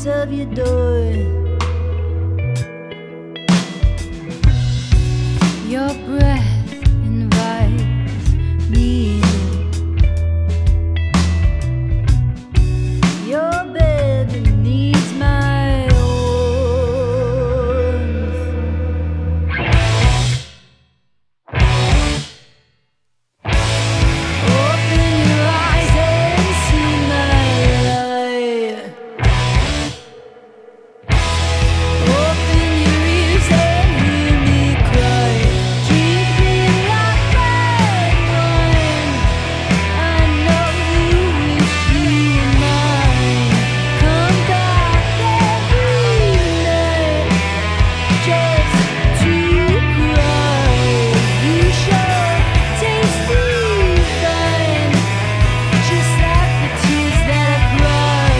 lights of your door. Your breath invites me in. Your bed needs my warmth. Open your eyes and see my light. Open your ears and hear me cry. Drink me like red wine. I know you wish you were mine. Come back every night just to cry. You sure taste divine, just like the tears that I cry.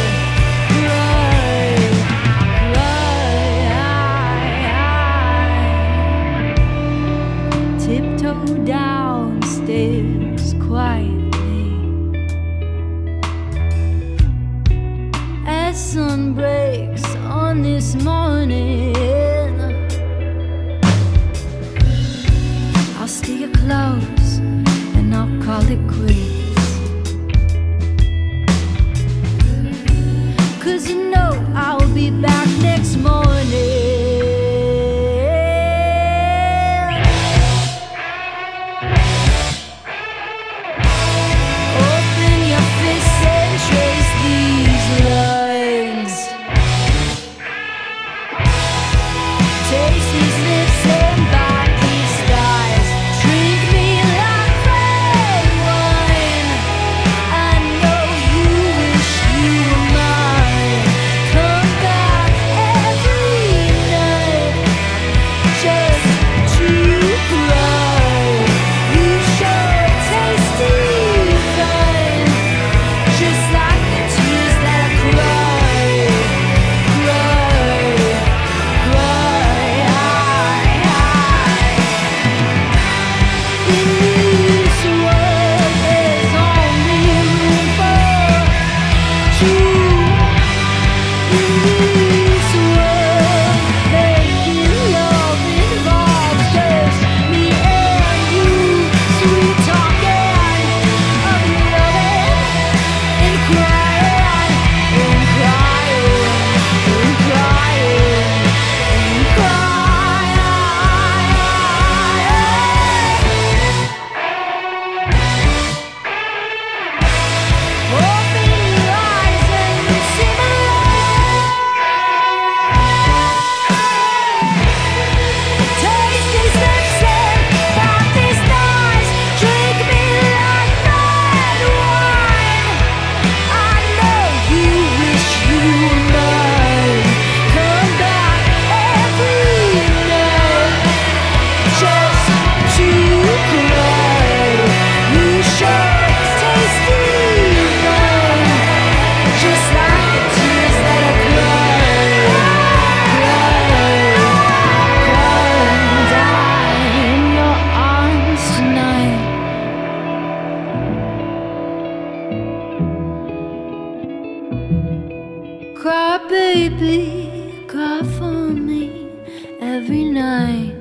Tiptoe downstairs quietly as sun breaks on this morning. I'll steal your clothes and I'll call it quits, 'cause you know I'll be back next morning. Open your fists and trace these lines. Taste these lips and bite these thighs. Drink me like red wine. I know you wish you were mine. Come back every night just to cry. You sure taste divine, just like the tears that I cry. In this world there's only room for two. In this world, making love involves just me and you. Sweet talking of loving and crying and crying and crying and crying. Open your eyes and you'll see my light. Taste these lips and bite these thighs. Drink me like red wine. I know you wish you were mine. Come back every night just to cry. You sure taste divine, just like the tears that I cry. Die in your arms tonight. Cry, baby, cry for me every night.